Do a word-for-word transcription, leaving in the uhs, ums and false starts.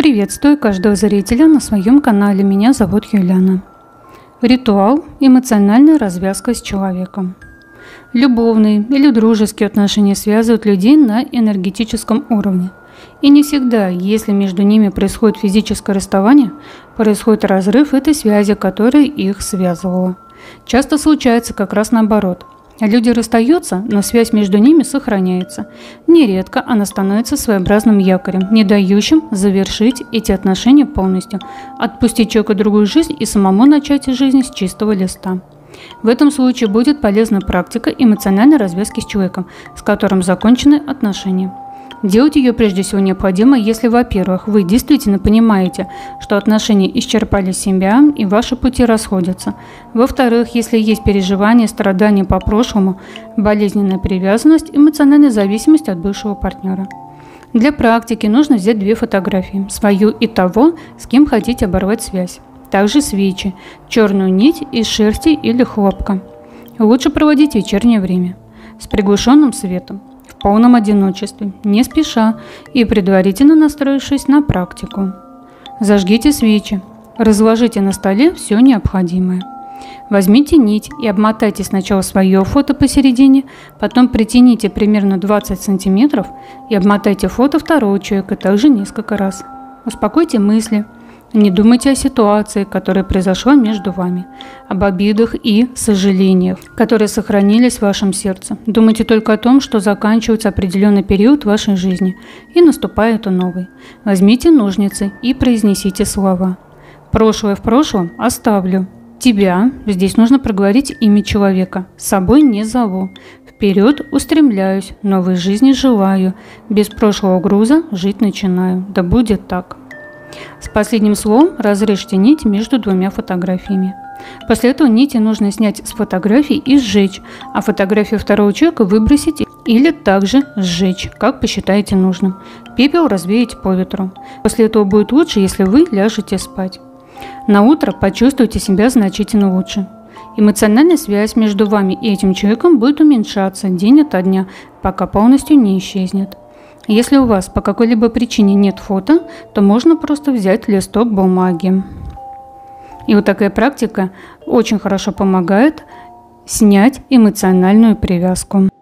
Приветствую каждого зрителя на своем канале. Меня зовут Юлиана. Ритуал – эмоциональная развязка с человеком. Любовные или дружеские отношения связывают людей на энергетическом уровне. И не всегда, если между ними происходит физическое расставание, происходит разрыв этой связи, которая их связывала. Часто случается как раз наоборот. Люди расстаются, но связь между ними сохраняется. Нередко она становится своеобразным якорем, не дающим завершить эти отношения полностью, отпустить человека в другую жизнь и самому начать жизнь с чистого листа. В этом случае будет полезна практика эмоциональной развязки с человеком, с которым закончены отношения. Делать ее прежде всего необходимо, если, во-первых, вы действительно понимаете, что отношения исчерпали себя и ваши пути расходятся. Во-вторых, если есть переживания, страдания по прошлому, болезненная привязанность, эмоциональная зависимость от бывшего партнера. Для практики нужно взять две фотографии, свою и того, с кем хотите оборвать связь. Также свечи, черную нить из шерсти или хлопка. Лучше проводить в вечернее время, с приглушенным светом, в полном одиночестве, не спеша и предварительно настроившись на практику. Зажгите свечи, разложите на столе все необходимое. Возьмите нить и обмотайте сначала свое фото посередине, потом притяните примерно двадцать сантиметров и обмотайте фото второго человека также несколько раз. Успокойте мысли. Не думайте о ситуации, которая произошла между вами, об обидах и сожалениях, которые сохранились в вашем сердце. Думайте только о том, что заканчивается определенный период вашей жизни и наступает новый. Возьмите ножницы и произнесите слова. Прошлое в прошлом оставлю. Тебя, здесь нужно проговорить имя человека, с собой не зову. Вперед устремляюсь, новой жизни желаю, без прошлого груза жить начинаю. Да будет так. С последним словом разрежьте нить между двумя фотографиями. После этого нити нужно снять с фотографий и сжечь, а фотографию второго человека выбросить или также сжечь, как посчитаете нужным. Пепел развеять по ветру. После этого будет лучше, если вы ляжете спать. На утро почувствуйте себя значительно лучше. Эмоциональная связь между вами и этим человеком будет уменьшаться день ото дня, пока полностью не исчезнет. Если у вас по какой-либо причине нет фото, то можно просто взять листок бумаги. И вот такая практика очень хорошо помогает снять эмоциональную привязку.